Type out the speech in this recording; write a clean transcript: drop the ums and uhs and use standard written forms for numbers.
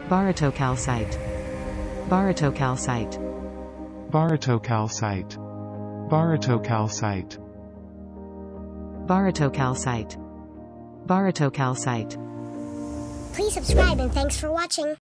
barytocalcite, barytocalcite, barytocalcite, barytocalcite, barytocalcite, barytocalcite. Please subscribe and thanks for watching.